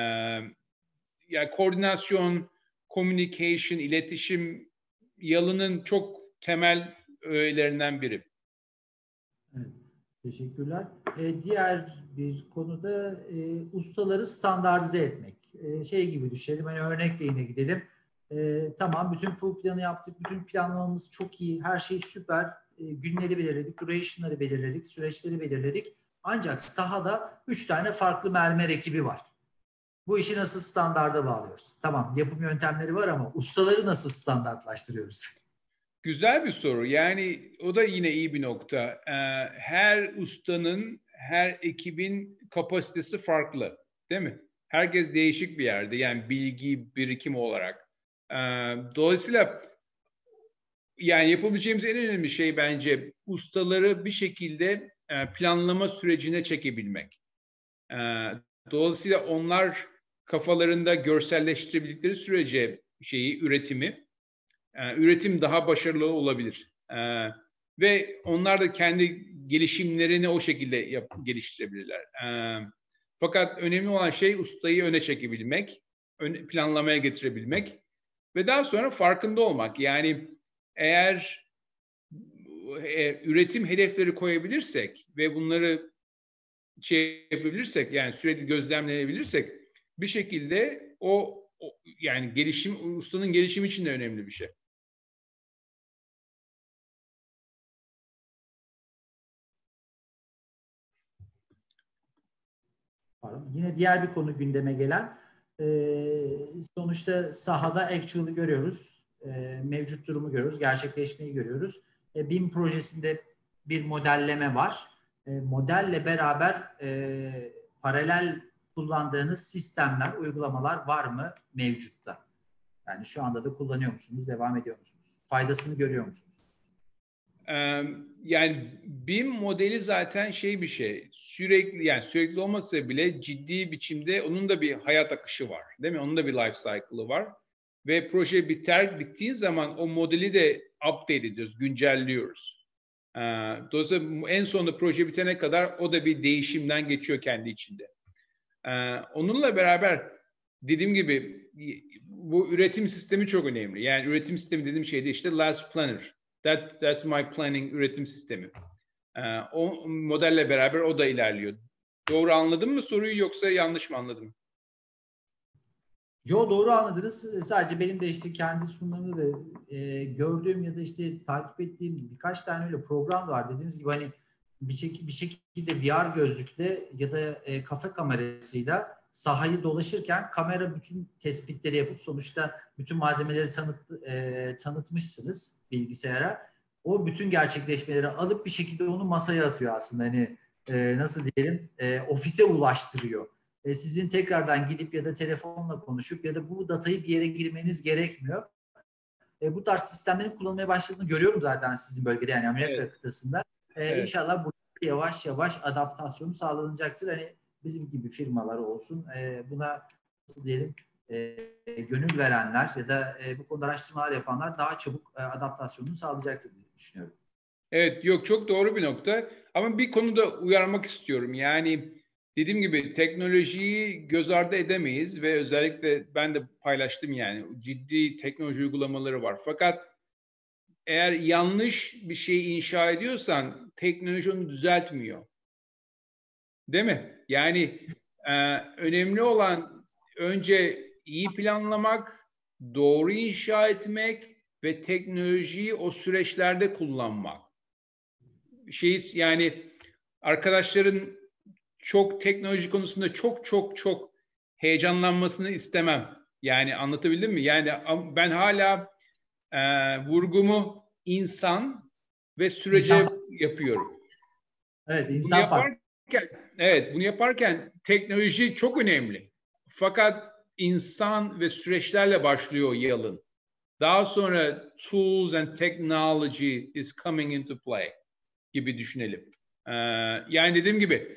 Yani koordinasyon, communication, iletişim yalının çok temel öğelerinden biri. Evet, teşekkürler. Diğer bir konuda ustaları standartize etmek. Şey gibi düşünelim, hani örnekle yine gidelim. Tamam, bütün full planı yaptık, bütün planlamamız çok iyi, her şey süper. Günleri belirledik, duration'ları belirledik, süreçleri belirledik. Ancak sahada 3 tane farklı mermer ekibi var. Bu işi nasıl standarda bağlıyoruz? Tamam, yapım yöntemleri var ama ustaları nasıl standartlaştırıyoruz? Güzel bir soru. Yani o da yine iyi bir nokta. Her ustanın, her ekibin kapasitesi farklı, değil mi? Herkes değişik bir yerde. Yani bilgi birikimi olarak. Dolayısıyla yani yapabileceğimiz en önemli şey bence ustaları bir şekilde planlama sürecine çekebilmek. Dolayısıyla onlar kafalarında görselleştirebildikleri sürece üretim daha başarılı olabilir. Ve onlar da kendi gelişimlerini o şekilde geliştirebilirler. Fakat önemli olan şey ustayı öne çekebilmek, planlamaya getirebilmek ve daha sonra farkında olmak. Yani eğer üretim hedefleri koyabilirsek ve bunları yapabilirsek, yani sürekli gözlemleyebilirsek bir şekilde yani ustanın gelişimi için de önemli bir şey. Yine diğer bir konu gündeme gelen, sonuçta sahada actual'ı görüyoruz, mevcut durumu görüyoruz, gerçekleşmeyi görüyoruz. BIM projesinde bir modelleme var. Modelle beraber paralel kullandığınız sistemler, uygulamalar var mı mevcutta? Yani şu anda da kullanıyor musunuz, devam ediyor musunuz? Faydasını görüyor musunuz? Yani BIM modeli zaten bir şey. Sürekli olmasa bile ciddi biçimde onun da bir hayat akışı var. Değil mi? Onun da bir life cycle'ı var. Ve proje bittiği zaman o modeli de update ediyoruz, güncelliyoruz. Dolayısıyla en sonunda proje bitene kadar o da bir değişimden geçiyor kendi içinde. Onunla beraber dediğim gibi bu üretim sistemi çok önemli. Yani üretim sistemi dediğim şey de işte Last Planner. That's my planning üretim sistemi. O modelle beraber o da ilerliyor. Doğru anladın mı soruyu yoksa yanlış mı anladım? Yo, doğru anladınız. Sadece benim de işte kendi sunumlarımda da gördüğüm ya da işte takip ettiğim birkaç tane öyle program var. Dediğiniz gibi hani bir şekilde VR gözlükle ya da kafa kamerasıyla sahayı dolaşırken kamera bütün tespitleri yapıp sonuçta bütün malzemeleri tanıtmışsınız bilgisayara. O bütün gerçekleşmeleri alıp bir şekilde onu masaya atıyor aslında. Hani nasıl diyelim, ofise ulaştırıyor. Sizin tekrardan gidip ya da telefonla konuşup ya da bu datayı bir yere girmeniz gerekmiyor. Bu tarz sistemlerin kullanılmaya başladığını görüyorum zaten sizin bölgede, yani Amerika kıtasında. Evet. İnşallah bu yavaş yavaş adaptasyonu sağlanacaktır. Hani bizim gibi firmalar olsun, buna nasıl diyelim, gönül verenler ya da bu konuda araştırmalar yapanlar daha çabuk adaptasyonunu sağlayacaktır diye düşünüyorum. Evet, yok, çok doğru bir nokta. Ama bir konuda uyarmak istiyorum. Yani dediğim gibi teknolojiyi göz ardı edemeyiz ve özellikle ben de paylaştım, yani ciddi teknoloji uygulamaları var. Fakat eğer yanlış bir şey inşa ediyorsan teknoloji onu düzeltmiyor. Değil mi? Yani önemli olan önce iyi planlamak, doğru inşa etmek ve teknolojiyi o süreçlerde kullanmak. Yani arkadaşların çok teknoloji konusunda çok heyecanlanmasını istemem. Yani anlatabildim mi? Yani ben hala vurgumu insan ve sürece yapıyorum. Evet, insan farklı. Bunu yaparken teknoloji çok önemli. Fakat insan ve süreçlerle başlıyor yalın. Daha sonra tools and technology is coming into play gibi düşünelim. Yani dediğim gibi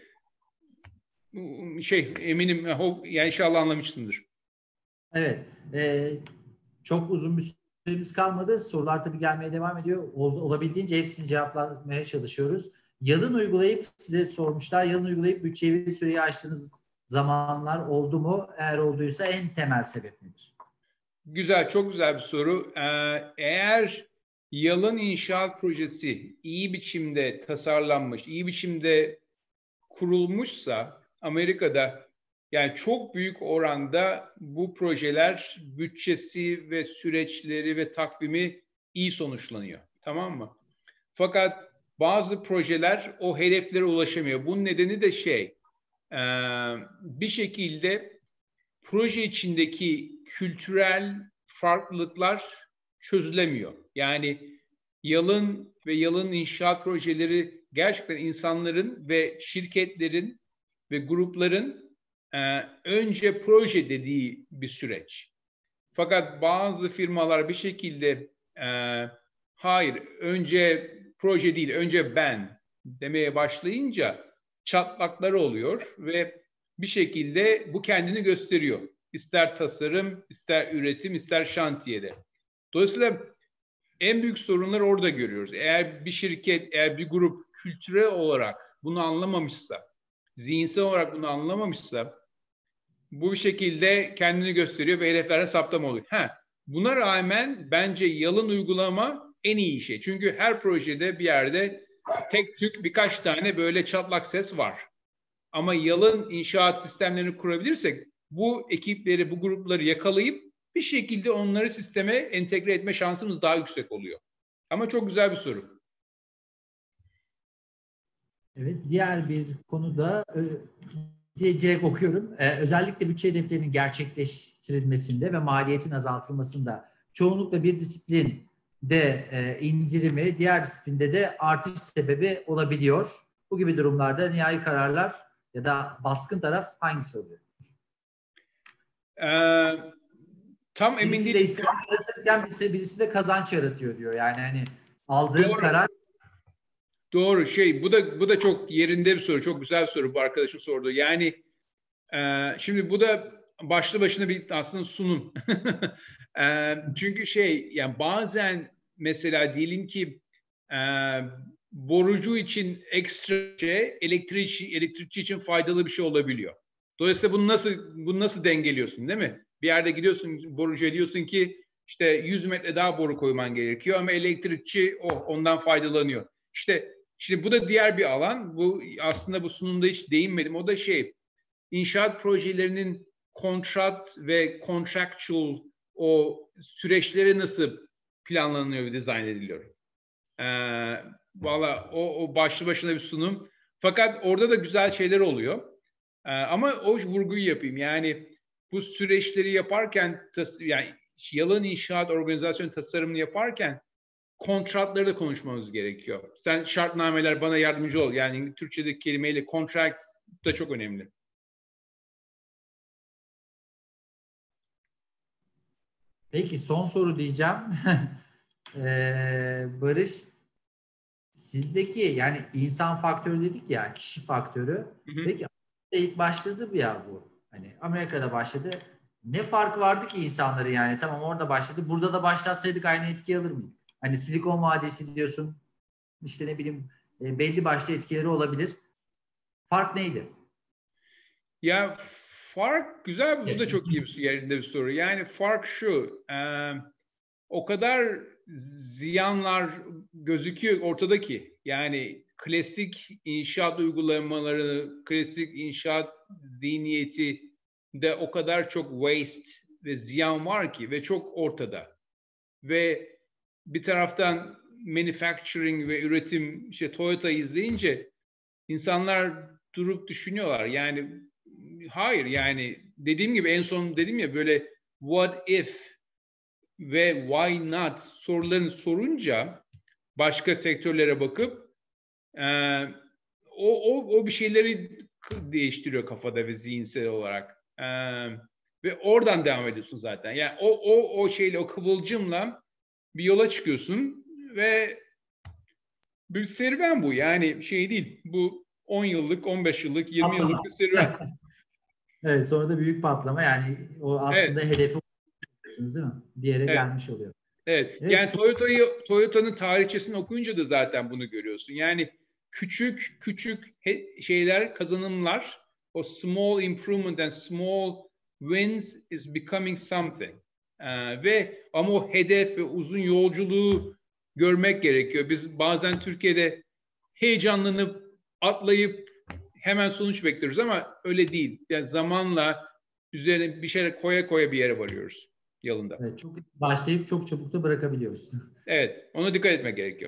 eminim yani inşallah anlamışsındır. Evet. Çok uzun bir süremiz kalmadı. Sorular tabii gelmeye devam ediyor. Olabildiğince hepsini cevaplamaya çalışıyoruz. Yalın uygulayıp size sormuşlar. Yalın uygulayıp bütçeyi ve süreyi aştığınız zamanlar oldu mu? Eğer olduysa en temel sebep nedir? Güzel, çok güzel bir soru. Eğer yalın inşaat projesi iyi biçimde tasarlanmış, iyi biçimde kurulmuşsa Amerika'da, yani çok büyük oranda bu projeler bütçesi ve süreçleri ve takvimi iyi sonuçlanıyor. Tamam mı? Fakat bazı projeler o hedeflere ulaşamıyor. Bunun nedeni de bir şekilde proje içindeki kültürel farklılıklar çözülemiyor. Yani yalın inşaat projeleri gerçekten insanların ve şirketlerin ve grupların önce proje dediği bir süreç. Fakat bazı firmalar bir şekilde hayır, önce proje değil, önce ben demeye başlayınca çatlakları oluyor ve bir şekilde bu kendini gösteriyor. İster tasarım, ister üretim, ister şantiyede. Dolayısıyla en büyük sorunları orada görüyoruz. Eğer bir şirket, eğer bir grup kültürel olarak bunu anlamamışsa, zihinsel olarak bunu anlamamışsa, bu bir şekilde kendini gösteriyor ve hedeflere saptama oluyor. Buna rağmen bence yalın uygulama en iyi şey. Çünkü her projede bir yerde tek tük birkaç tane böyle çatlak ses var. Ama yalın inşaat sistemlerini kurabilirsek bu ekipleri, bu grupları yakalayıp bir şekilde onları sisteme entegre etme şansımız daha yüksek oluyor. Ama çok güzel bir soru. Evet, diğer bir konuda direkt okuyorum. Özellikle bütçe hedeflerinin gerçekleştirilmesinde ve maliyetin azaltılmasında çoğunlukla bir disiplinde indirimi, diğer disiplinde de artış sebebi olabiliyor. Bu gibi durumlarda nihai kararlar ya da baskın taraf hangisi oluyor? Tam emin birisi değilim. de israf yaratırken birisi de kazanç yaratıyor diyor. Yani hani aldığın Doğru. karar. Doğru. Bu da çok yerinde bir soru. Çok güzel bir soru bu arkadaşın sorduğu. Yani şimdi bu da başlı başına bir aslında sunum. Çünkü yani bazen mesela diyelim ki borucu için ekstra elektrikçi için faydalı bir şey olabiliyor. Dolayısıyla bunu nasıl dengeliyorsun, değil mi? Bir yerde gidiyorsun borucuya, diyorsun ki işte 100 metre daha boru koyman gerekiyor ama elektrikçi ondan faydalanıyor. İşte Şimdi bu da diğer bir alan. Bu aslında bu sunumda hiç değinmedim. O da inşaat projelerinin kontrat ve contractual o süreçleri nasıl planlanıyor ve dizayn ediliyor. Valla o başlı başına bir sunum. Fakat orada da güzel şeyler oluyor. Ama o vurguyu yapayım. Yani bu süreçleri yaparken, yani yalın inşaat organizasyon tasarımını yaparken kontratları da konuşmamız gerekiyor. Sen şartnameler bana yardımcı ol. Yani Türkçedeki kelimeyle contract da çok önemli. Peki son soru diyeceğim. Barış, sizdeki yani insan faktörü dedik ya, kişi faktörü. Hı hı. Peki ilk başladı mı ya bu? Hani Amerika'da başladı. Ne fark vardı ki insanların, yani tamam orada başladı. Burada da başlatsaydık aynı etkiyi alır mıydı? Hani Silikon Vadisi diyorsun. İşte ne bileyim belli başlı etkileri olabilir. Fark neydi? Ya fark güzel, bu da çok iyi bir yerinde bir soru. Yani fark şu, o kadar ziyanlar gözüküyor ortadaki. Yani klasik inşaat uygulamaları, klasik inşaat zihniyeti de o kadar çok waste ve ziyan var ki ve çok ortada. Ve bir taraftan manufacturing ve üretim, işte Toyota izleyince insanlar durup düşünüyorlar. Yani hayır, yani dediğim gibi en son dedim ya, böyle what if ve why not sorularını sorunca başka sektörlere bakıp o bir şeyleri değiştiriyor kafada ve zihinsel olarak. Ve oradan devam ediyorsun zaten. Yani o şeyle, o kıvılcımla bir yola çıkıyorsun ve bir serüven bu. Yani şey değil. Bu 10 yıllık, 15 yıllık, 20 yıllık bir serüven. Evet, sonra da büyük patlama, yani o aslında Evet. hedefi değil mi? Bir yere Evet. gelmiş oluyor. Evet. Evet, Yani Toyota'nın tarihçesini okuyunca da zaten bunu görüyorsun. Yani küçük küçük şeyler, kazanımlar, o small improvement and small wins is becoming something. Ve ama o hedef ve uzun yolculuğu görmek gerekiyor. Biz bazen Türkiye'de heyecanlanıp atlayıp hemen sonuç bekliyoruz ama öyle değil. Yani zamanla üzerine bir şeyler koya koya bir yere varıyoruz yolunda. evet, çok başlayıp çok çabuk da bırakabiliyoruz. Evet, ona dikkat etmek gerekiyor.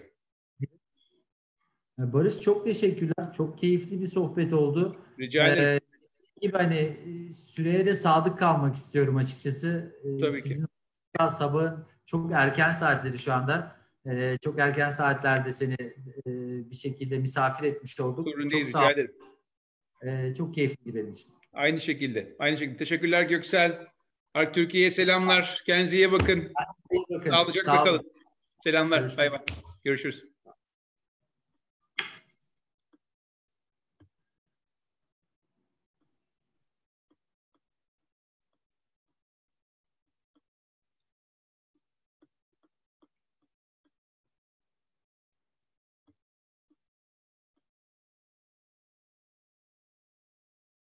Barış, çok teşekkürler. Çok keyifli bir sohbet oldu. Rica ederim. Gibi hani süreye de sadık kalmak istiyorum açıkçası. Tabii ki. Sizin sabahın çok erken saatleri şu anda. Çok erken saatlerde seni bir şekilde misafir etmiş olduk. Sorun Çok değil, sağ rica ol. ederim. Çok keyifli benim için. Aynı şekilde. Aynı şekilde. Teşekkürler Göksel. Türkiye'ye selamlar. Kendinize iyi bakın. Bakın, Sağlıcakla sağ olun. kalın. Selamlar. Görüşmek Bay üzere. bay. Görüşürüz.